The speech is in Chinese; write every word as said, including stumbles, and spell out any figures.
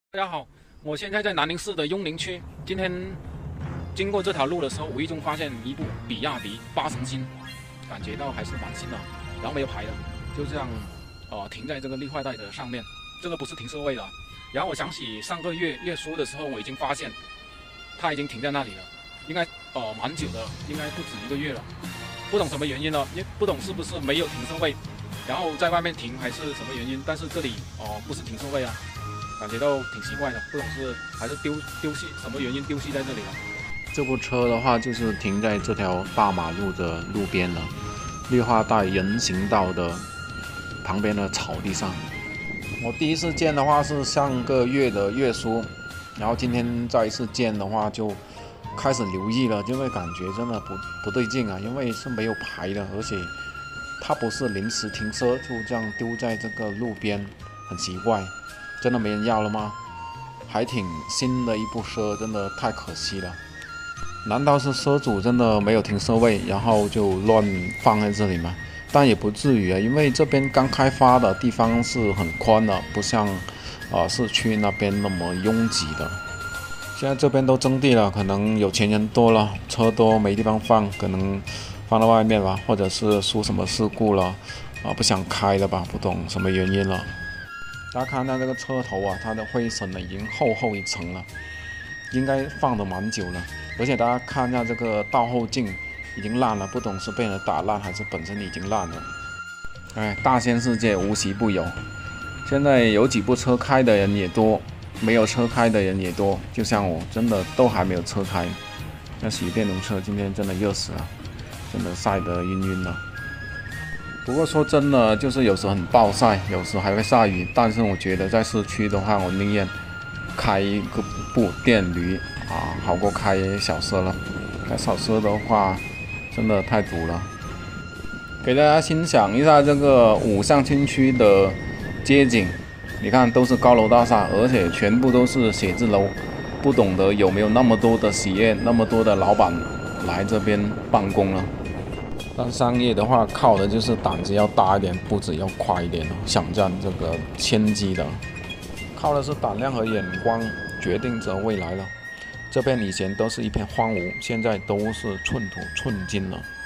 大家好，我现在在南宁市的雍宁区。今天经过这条路的时候，无意中发现一部比亚迪八神星，感觉到还是蛮新的，然后没有牌的，就这样呃停在这个绿化带的上面。这个不是停车位了。然后我想起上个月月初的时候，我已经发现它已经停在那里了，应该呃蛮久的，应该不止一个月了。不懂什么原因呢？也不懂是不是没有停车位，然后在外面停还是什么原因？但是这里哦、呃、不是停车位啊。感觉到挺奇怪的，不懂是还是丢丢弃什么原因丢弃在这里了。 这部车的话，就是停在这条大马路的路边了，绿化带人行道的旁边的草地上。我第一次见的话是上个月的月初，然后今天再一次见的话就开始留意了，因为感觉真的不不对劲啊，因为是没有牌的，而且它不是临时停车，就这样丢在这个路边，很奇怪。真的没人要了吗？还挺新的一部车，真的太可惜了。难道是车主真的没有停车位，然后就乱放在这里吗？但也不至于啊，因为这边刚开发的地方是很宽的，不像啊、呃、市区那边那么拥挤的。现在这边都征地了，可能有钱人多了，车多没地方放，可能放到外面吧，或者是出什么事故了啊，不想开了吧，不懂什么原因了。大家看到这个车头啊，它的灰尘呢已经厚厚一层了，应该放的蛮久了。而且大家看一下这个倒后镜已经烂了，不懂是被人打烂还是本身已经烂了。哎，大千世界无奇不有。现在有几部车开的人也多，没有车开的人也多。就像我，真的都还没有车开。那洗电动车今天真的热死了，真的晒得晕晕的。不过说真的，就是有时很暴晒，有时还会下雨。但是我觉得在市区的话，我宁愿开一个部电驴啊，好过开小车了。开小车的话，真的太堵了。给大家欣赏一下这个五巷新区的街景，你看都是高楼大厦，而且全部都是写字楼。不懂得有没有那么多的企业，那么多的老板来这边办公了。但商业的话，靠的就是胆子要大一点，步子要快一点，想占这个先机的，靠的是胆量和眼光，决定着未来了。这边以前都是一片荒芜，现在都是寸土寸金了。